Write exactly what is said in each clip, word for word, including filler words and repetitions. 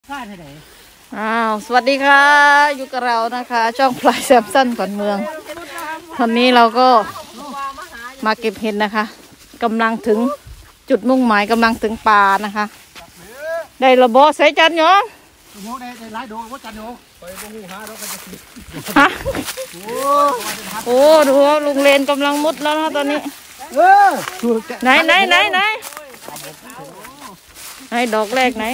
อ้าวสวัสดีค่ะอยู่กับเรานะคะช่องพลายแซมสันก่อนเมืองตอนนี้เราก็มาเก็บเห็ดนะคะกำลังถึงจุดมุ่งหมายกำลังถึงป่านะคะได้ระเบาใส่จันเนาะฮะโอ้ดูลุงเลนกำลังมุดแล้วนะตอนนี้ไหนไหนไหนไหนไหนดอกแรกไหน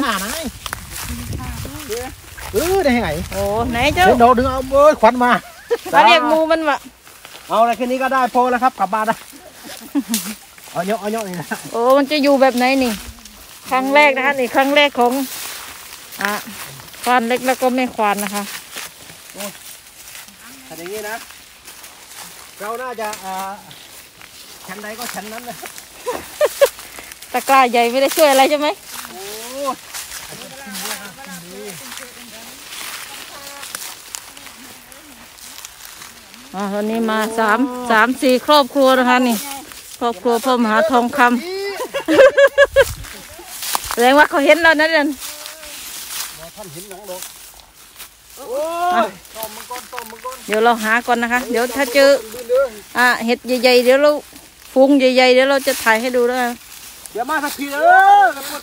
เออได้ไงโอ้ไหนเจ้าโดดดึงเอาเอ้ยขวัญมามาเรียกงูมันวะเอาอะไรแค่นี้ก็ได้พอแล้วครับกลับบ้านนะเอาเยอะเอาเยอะนี่นะโอ้มันจะอยู่แบบไหนนี่ครั้งแรกนะคะนี่ครั้งแรกของอ่ะควานเล็กแล้วก็ไม่ควานนะคะถ้าอย่างนี้นะเราน่าจะอ่าชั้นใดก็ชั้นนั้นนะตะกร้าใหญ่ไม่ได้ช่วยอะไรใช่ไหมโอ้อ่าตอนนี้มาสามสามสี่ครอบครัวนะคะนี่ครอบครัวพ่อมหาทองคำแสดงว่าเขาเห็นเรานั่นเองท่านเห็นหนังดอกเดี๋ยวเราหาก่อนนะคะเดี๋ยวถ้าเจออ่าเห็ดใหญ่ๆเดี๋ยวเราฟุ้งใหญ่ๆเดี๋ยวเราจะถ่ายให้ดูด้วยเดี๋ยวมาสักทีเออ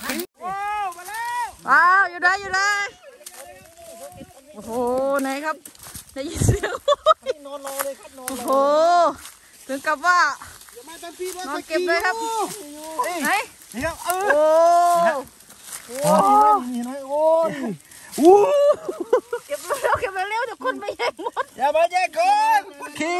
ว้าวอยู่ได้อยู่ได้โอ้โหไหนครับได้ยินเสียงนอนรอเลยครับนอนโอ้โหถึงกับว่านอนเก็บเลยครับไหนนี่ครับเออโอ้โหนี่นะโอ้ยอู้เก็บเร็วเก็บเร็วเดี๋ยวคนไปแย่งหมดอย่ามาแย่งคนขี้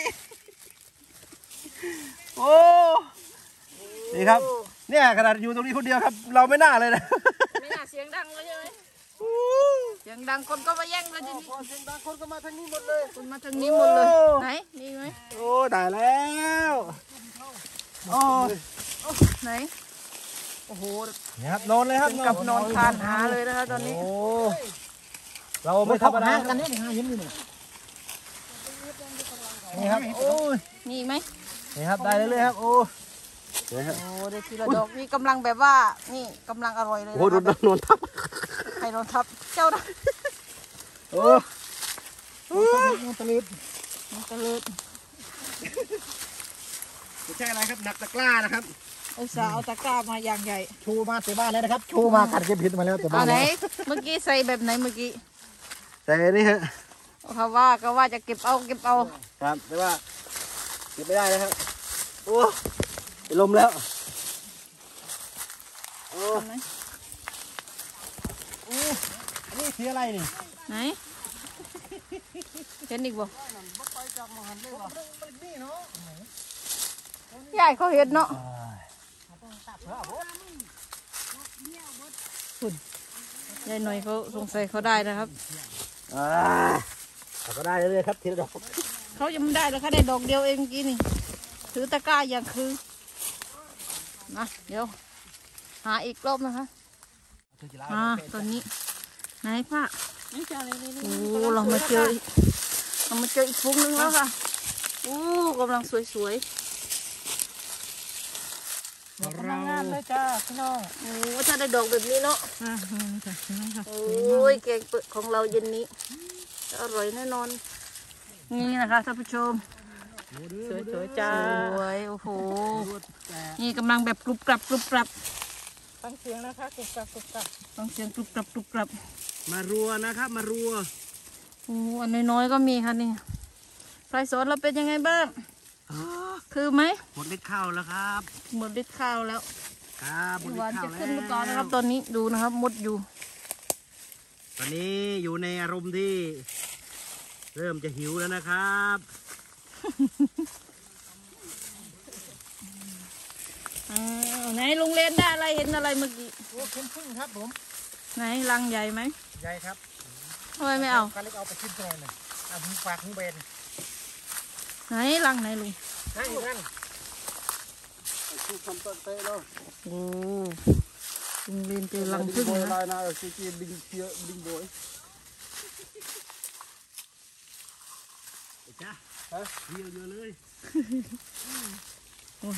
โอ้นี่ครับเนี่ยขนาดอยู่ตรงนี้คนเดียวครับเราไม่น่าเลยนะไม่น่าเสียงดังเลยใช่ไหมเสียงดังคนก็มาแย่งเลยทีนี้เสียงดังคนก็มาทางนี้หมดเลยคนมาทางนี้หมดเลยไหนนี่ไหมโอ้ได้แล้วโอ้ไหนโอ้โหนี่ครับนอนเลยครับกับนอนคานหาเลยนะคะตอนนี้โอ้เราไม่ธรรมดากันนี่หายิ้มนี่นี่ครับโอ้ยมีไหมนี่ครับได้เรื่อยๆครับโอ้โอ้ได้ทีละดอกนี่กำลังแบบว่านี่กำลังอร่อยเลยโอ้โดนนอนทับใครนอนทับเจ้านะโอ้นอนตะลึดนอนตะลึดไม่ใช่อะไรครับหนักตะกร้านะครับไอ้สาวตะกร้ามาอย่างใหญ่ชูมาเตะบ้านเลยนะครับชูมากัดเก็บผิดมาแล้วเตะบ้านไหนเมื่อกี้ใส่แบบไหนเมื่อกี้ใส่นี่ฮะเขาว่าก็ว่าจะเก็บเอาเก็บเอาครับแต่ว่าเก็บไม่ได้นะครับโอ้ลมแล้วโอ้โอ้อันนี้สีอะไรนี่ไหนเห็นอีกบ่ใหญ่เขาเห็นเนาะคุณยายหน่อยเขาสงสัยเขาได้นะครับอ่าเขาได้เลยครับทีละดอกเขายังไม่ได้แล้วค่ะได้ดอกเดียวเองกี้นี่ถือตะกร้าอย่างคือนะเดี๋ยวหาอีกรอบนะคะอ่าตอนนี้ไหนป้าโอ้เรามาเจอเรามาเจออีกฟุ้งนึงแล้วค่ะโอ้กำลังสวยๆกำลังงามเลยจ้าพี่น้องโอ้ถ้าได้ดอกแบบนี้เนาะโอ้ยแกงเปลือกของเราเย็นนี้อร่อยแน่นอนนี่นะคะท่านผู้ชมสวยๆจ้าสวยโอ้โหนี่กำลังแบบกรุบกรับกรุบกรับฟังเสียงนะคะกรุบกรับกรุบกรับฟังเสียงกรุบกรับกรุบกรับมารัวนะครับมารัวโอ้อันน้อยๆก็มีค่ะนี่ไฟสอนเราเป็นยังไงบ้างคือไหมหมดฤทธิ์ข้าวแล้วครับหมดฤทธิ์ข้าวแล้วครับหมดฤทธิ์ข้าวแล้วจะขึ้นมาก่อนนะครับตอนนี้ดูนะครับมดอยู่ตอนนี้อยู่ในอารมณ์ที่เริ่มจะหิวแล้วนะครับไหนลุงเล่นได้อะไรเห็นอะไรเมื่อกี้โอ้เป็นพึ่งครับผมไหนรังใหญ่ไหมใหญ่ครับทำไมไม่เอาการเล็กเอาไปขึ้นก่อนเลยเอาพึ่งฝากพึ่งเบนไหนรังไหนลุงนั่นนั่นชูคำต้นเตะแล้วโอ้ลุงเล่นเจอรังพึ่งนะนะคือจีบิงเชียบิงโบยจ้าฮะเยอะเยอะเลย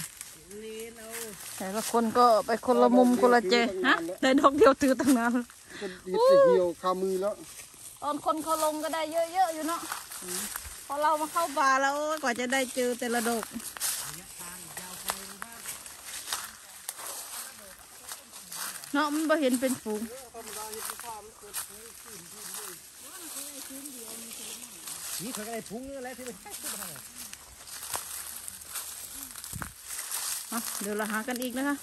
แต่ละคนก็ไปคนละมุมคนละเจฮะได้ดอกเดียวถือตั้งนานเห็ดสีเหี่ยวคามือแล้วตอนคนเขาลงก็ได้เยอะๆอยู่เนาะพอเรามาเข้าป่าแล้วกว่าจะได้เจอแต่ละดอกเนาะมันบ่เห็นเป็นฝูงนี่เขาก็ได้พุงนี่แหละที่มันเดี๋ยวเราหากันอีกนะคะ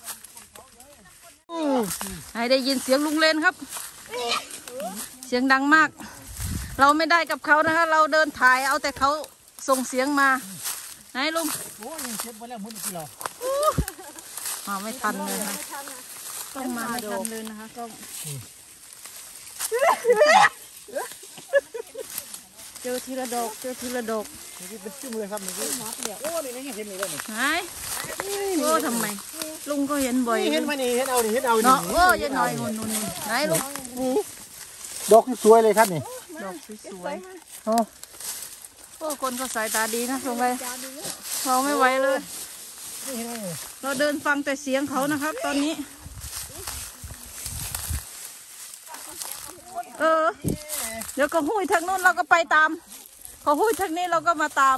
ให้ได้ยินเสียงลุงเลนครับเสียงดังมากเราไม่ได้กับเขานะคะเราเดินถ่ายเอาแต่เขาส่งเสียงมาไหนลุงโอ้ยังเช็ดไปแล้วมุดกี่หรอมาไม่ทันเลยนะต้องมาไม่ทันเลยนะคะต้องเจอทีละดอกเจอทีละดอกนี่เป็นชื่อมือครับนี่โอ้นี่นี่เห็นนี่เลยนี่ไหนโอ้ทำไมลุงก็เห็นบ่อยเห็นมานี่เห็นเอานี่เห็นเอานี่เนาะโอ้ยันหน่อยงุนงุนไหนลุงดอกสวยเลยครับนี่ดอกสวยๆโอ้โอ้คนก็สายตาดีนะส่งไปเราไม่ไหวเลยเราเดินฟังแต่เสียงเขานะครับตอนนี้เออเดี๋ยวก็หุ้ยทางนู้นเราก็ไปตามเขาหุ้ยทางนี้เราก็มาตาม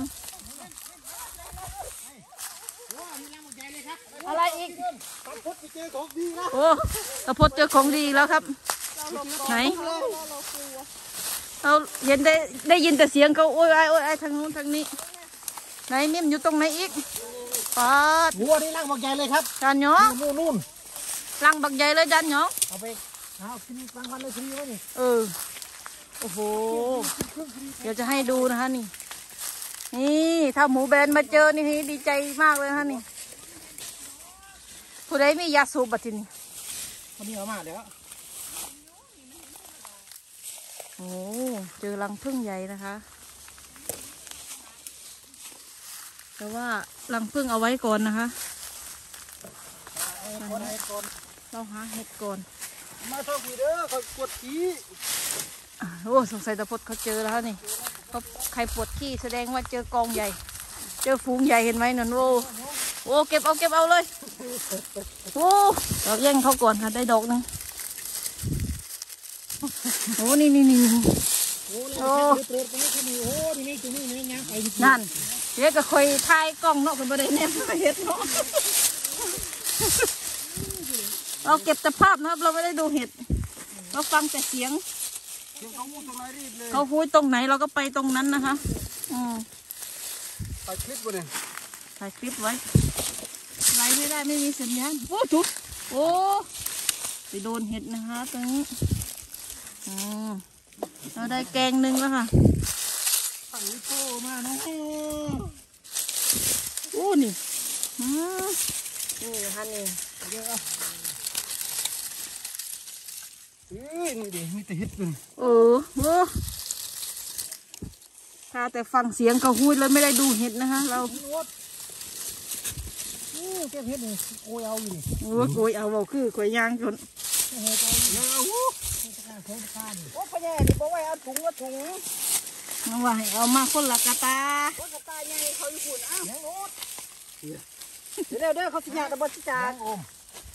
อะไรอีกตะพดเจอของดีนะโอ้ตะพดเจอของดีแล้วครับไหนเราเห็นได้ได้ยินแต่เสียงเขาโอ้ยไอ้โอ้ยไอ้ทางนู้นทางนี้ไหนนิ่มอยู่ตรงไหนอีกปาดวัวนี่ร่างบักใหญ่เลยครับจานหยองนู่นนู่นร่างบักใหญ่เลยจานหยองเอาไปเอากินกลางวันเลยฟรีวะนี่เออโอ้โหเดี๋ยวจะให้ดูนะคะนี่นี่ถ้าหมูแบนมาเจอนี่ดีใจมากเลยนะคะนี่ผู้ใดมียาสูบบัดทีนี้คนนี้เอามาเดี๋ยวโอ้เจอรังผึ้งใหญ่นะคะแต่ว่ารังผึ้งเอาไว้ก่อนนะคะเราหาเห็ดก่อนมาชอบผีเด้อคอยปวดขี้โอ้สงสัยตะพดเขาเจอแล้วนี่เขาใครปวดขี้แสดงว่าเจอกองใหญ่เจอฝูงใหญ่เห็นไหมนั่นโอ้โอ้เก็บเอาเก็บเอาเลยโอ้เราแย่งเขาก่อนค่ะได้ดอกนึงโอ้นี่นี่นี่โอ้นั่นเด็กก็คอยถ่ายกล้องเนาะคนประเด็นเนี่ยเห็ดเนาะเราเก็บแต่ภาพนะครับเราไม่ได้ดูเห็ดเราฟังแต่เสียงเขาพูดตรงไหนเราก็ไปตรงนั้นนะคะอืมถ่ายคลิปไว้เนี่ยถ่ายคลิปไว้ไลฟ์ไม่ได้ไม่มีสัญญาณโอ้จุดโอ้ไปโดนเห็ดนะคะตรงนี้อืมเราได้แกงหนึ่งแล้วค่ะฝั่งนี้โผล่มาเนาะโอ้นี่อืมนี่นะคะนี่เยอะเอ้ยนี่ดิมีแต่เห็ดเลยเออโอ้ถ้าแต่ฟังเสียงเขาพูดแล้วไม่ได้ดูเห็ดนะคะเราเก็บเห็ดนี่โอยเอาอยู่โอ้โอยเอาเอาคือขวยยางจนโอ้พ่อแย่ดิบอกว่าเอาถุงว่าถุงน้องว่าให้เอามาคนละกระตาคนกระตาใหญ่เขาอยู่ฝุ่นอ้าวยังโอ๊ตเดี๋ยวเดี๋ยวเขาสิยาตะบดสิจ่าโอม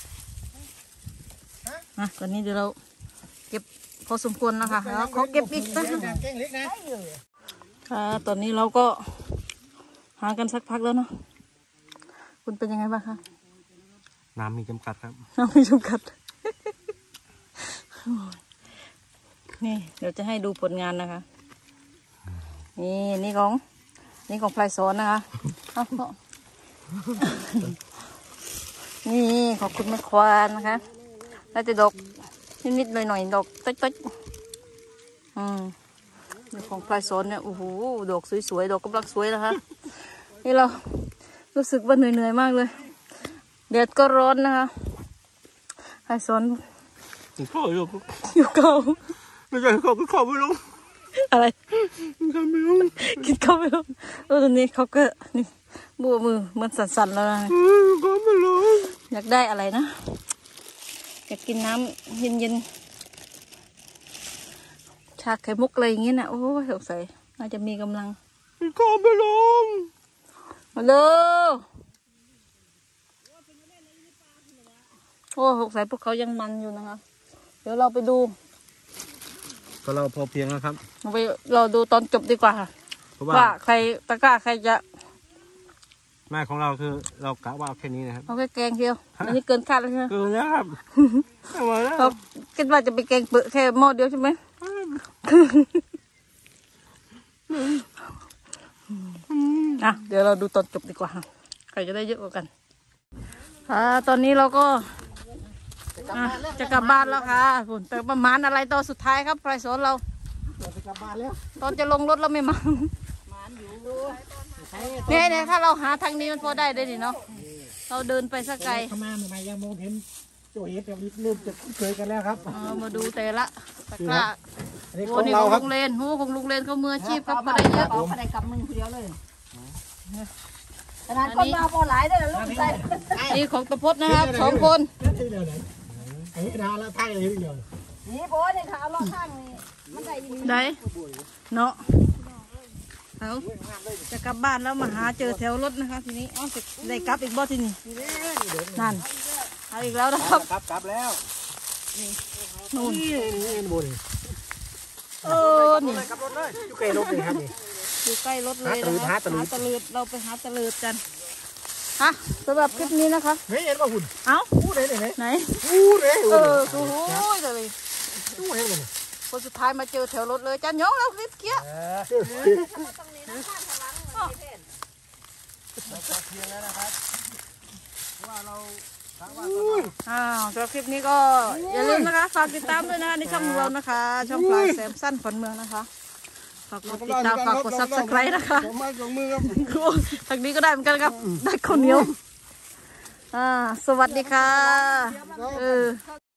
นะตอนนี้เดี๋ยวเราเก็บพอสมควรนะคะแล้วเขาเก็บอีกนะค่ะตอนนี้เราก็หากันสักพักแล้วเนาะคุณเป็นยังไงบ้างคะน้ำมีจำกัดครับน้ำมีจำกัดนี่เดี๋ยวจะให้ดูผลงานนะคะนี่นี่ของนี่ของพลายสอนนะคะเอานี่ขอบคุณแม่ควานนะคะแล้วจะดอกนิดๆหน่อยๆดอกต๊ดๆอืมนี่ของพลายสอนเนี่ยโอ้โหดอกสวยๆดอกกำลังสวยนะคะนี่เรารู้สึกว่าเหนื่อยๆมากเลยแดดก็ร้อนนะคะพลายสอนเข้าอยู่อยู่เก่าไม่ใช่เขาก็เข้าไม่ลงอะไรเข้าไม่ลงกินเข้าไม่ลงเออตอนนี้เขาก็นี่บัวมือมันสั่นๆแล้วนะเข้าไม่ลงอยากได้อะไรนะอยากกินน้ำเย็นๆชาไข่มุกอะไรอย่างงี้นะโอ้ยสงสัยน่าจะมีกำลังเข้าไม่ลงมาเลยโอ้สงสัยพวกเขายังมันอยู่นะคะเดี๋ยวเราไปดูก็เราพอเพียงแล้วครับเราไปเราดูตอนจบดีกว่าค่ะเพราะว่าว่าใครตะกร้าใครจะแม่ของเราคือเรากะว่าเอาแค่นี้นะครับเอาแค่แกงเดียวอันนี้เกินคาดแล้วใช่ไหมเกินแล้วครับไม่ไหวแล้วเราคิดว่าจะไปแกงเปลือกแค่หม้อเดียวใช่ไหมอ่ะเดี๋ยวเราดูตอนจบดีกว่าค่ะใครจะได้เยอะกว่ากันอ่าตอนนี้เราก็อ่ะจะกลับบ้านแล้วค่ะผลแต่ประมาณอะไรตอนสุดท้ายครับไพรสอนเราจะกลับบ้านแล้วตอนจะลงรถเราไม่มาเนี่ยเนี่ยถ้าเราหาทางนี้มันพอได้ได้ดิเนาะเราเดินไปสักไกลขมาใหม่ยังมองเห็นโจเห็ดแบบนี้เริ่มจะคุ้นเคยกันแล้วครับเออมาดูแต่ละตะกร้าอันนี้โอ้ของนี่เราของครัลุบงเลนโอ้ของลุงเลนเขามืออาชีพครับมาได้เยอะเอาไปได้กับมึงคนเดียวเลยขนาดคนมาพอหลายได้แล้วลูกใส่นี่ของตะพดนะครับสองคนอันนี้ดาละท่าอะไรเดียวนี่โบเนี่ยถ้าเอาล้อข้างนี่มันได้ยินได้เนาะเอาจะกลับบ้านแล้วมาหาเจอแถวรถนะคะทีนี้อ๋อจะได้กลับอีกบ่ทีนี้นั่นเอาอีกแล้วนะครับกลับกลับแล้วนู่นนี่นี่บนเออนี่กลับรถเลยอยู่ใกล้รถเลยครับนี่อยู่ใกล้รถเลยหาตะลืดนะหาคะตะลืดหาตะลืดเราไปหาตะลืดกันฮะสำหรับคลิปนี้นะคะเฮ้ยเห็นว่าหุ่นเอ้าพูดเลยไหนไหนพูดเลยเออโอ้โหเลยพูดเห็นมันคนสุดท้ายมาเจอแถวรถเลยจันยองแล้วคลิปเกี้ย อ้าวสำหรับคลิปนี้ก็อย่าลืมนะคะฝากติดตามด้วยนะคะในช่องของเรานะคะ ช่องปลายแซมสั้นขวัญเมืองนะคะฝากกดติดตามฝากกดซับสไครต์นะคะสองไม้สองมือครับทางนี้ก็ได้เหมือนกันครับได้ข้าวเหนียวอ่าสวัสดีค่ะเออ